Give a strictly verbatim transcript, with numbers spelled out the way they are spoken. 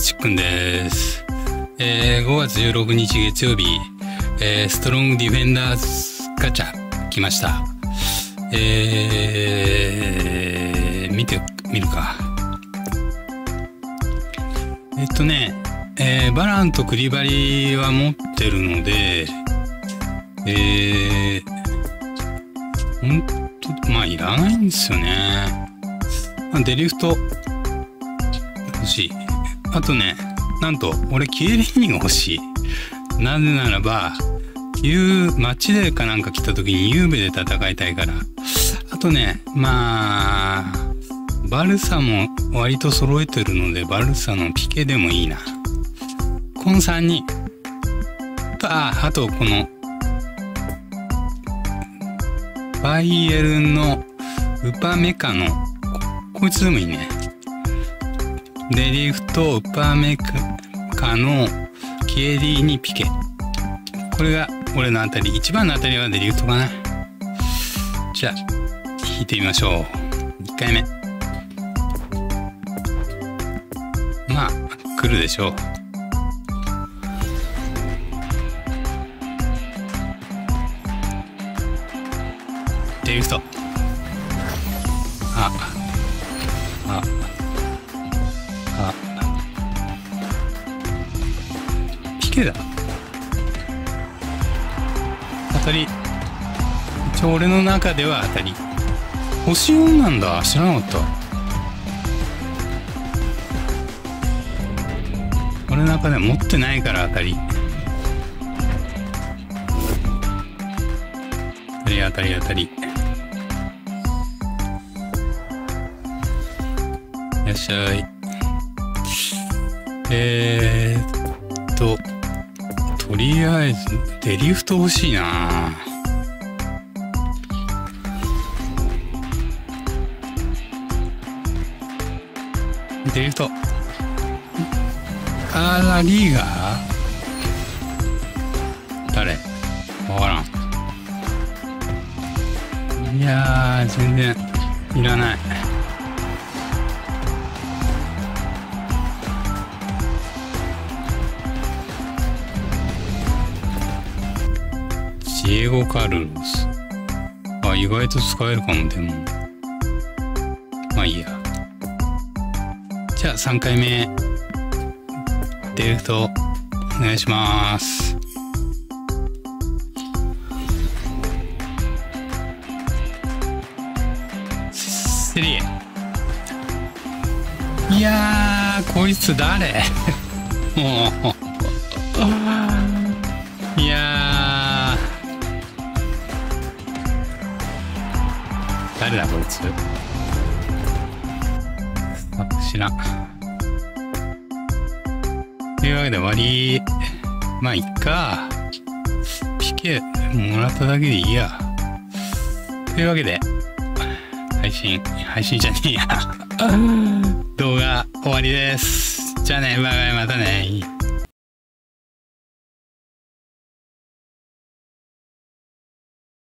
ちっくんです。えー、ごがつじゅうろくにち月曜日、えー、ストロングディフェンダーズガチャ来ました。えー、見てみるか。えっとね、えー、バランとクリバリは持ってるので、えー、ほんと、まあいらないんですよね。デリフト欲しい。あとね、なんと俺キエリーニが欲しい。なぜならば、ゆう街でかなんか来た時にゆうべで戦いたいから。あとね、まあバルサも割と揃えてるので、バルサのピケでもいいな。このさんにん。あ、あとこのバイエルンのウパメカの こ, こいつでもいいね。デリフト、ウパメカのキエリーニピケ。これが俺の当たり。一番の当たりはデリフトかな。じゃあ引いてみましょう。いっかいめ。まあ来るでしょう。デリフト。あああピケだ。当たり。一応俺の中では当たり。星よんなんだ。知らなかった。俺の中では持ってないから当たり。当たり当たり当たり。いらっしゃい。えーっと、とりあえず、デリフト欲しいな。デリフト。あら、リーガー誰わからん。いやー、全然いらない。ジエゴ・カルロス。あ、意外と使えるかも。でもまあいいや。じゃあさんかいめデリフトお願いします。セリエ。いやー、こいつ誰もういやー、誰だこいつ。あ、知らん。というわけで終わり。まあいっか。ピケもらっただけでいいや。というわけで配信配信じゃねえや動画終わりです。じゃあね、バイバイ、またね。